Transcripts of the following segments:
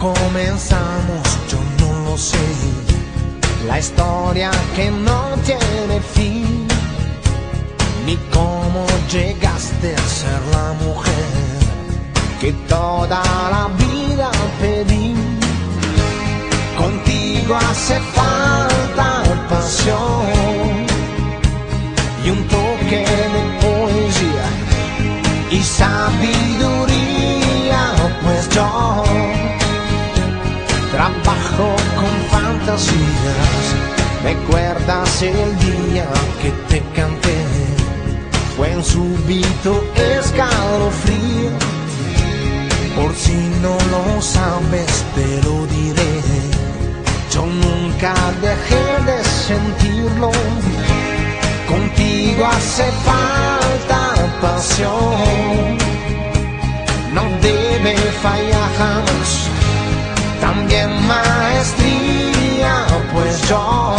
comenzamos? Yo no lo sé. La historia que no tiene fin, ni cómo llegaste a ser la mujer que toda la vida pedí. Contigo hace falta pasión y un toque de poesía y sabiduría, pues yo trabajo con fantasías. ¿Recuerdas el día que te canté? Fue un súbito escalofrío. Por si no lo sabes, te lo diré. Yo nunca dejé de sentirlo. Contigo hace falta pasión. No debe fallar jamás. También maestría, pues yo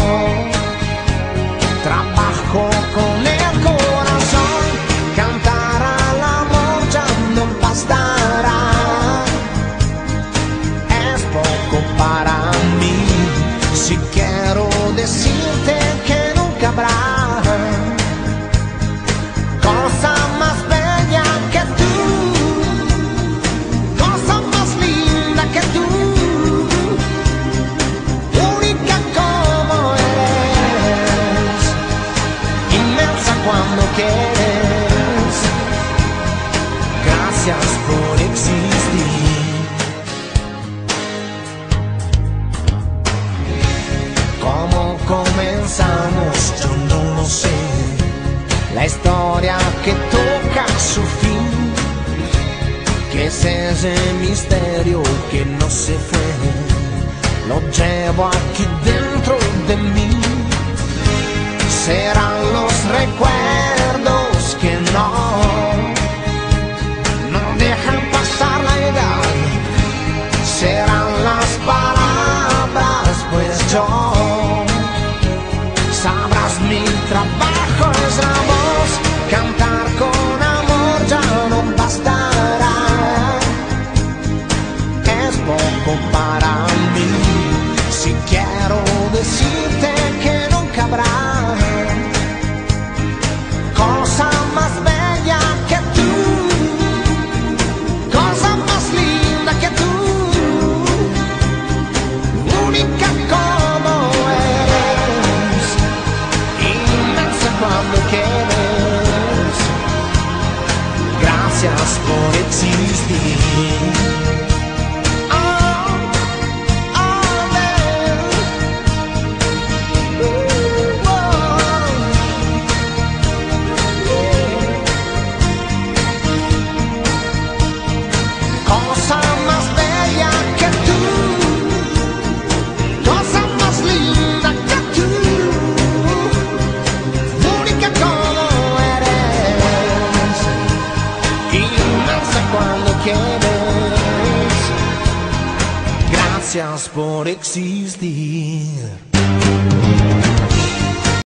trabajo con el corazón. Cantar al amor ya no bastará. Es poco para mí. Si quiero decirte que nunca habrá cosa más bella que tú, cosa más linda que tú, única como eres, inmensa cuando quieres. Gracias por existir. ¿Cómo comenzamos? Yo no lo sé. La historia que toca su fin, que es ese misterio que no se fue, lo llevo aquí dentro de mí. Serán los recuerdos que no dejan pasar la edad. Serán las palabras, pues yo sabrás mi trabajo es la voz. Cantar con amor ya no bastará. Es poco para mí. Si quiero decirte que nunca habrá cosa más bella que tú, cosa más linda que tú, única como eres, inmensa cuando quieres. Gracias por existir. Cosa más bella que tú, cosa más linda que tú, única como eres, inmensa cuando quieres. Gracias por existir.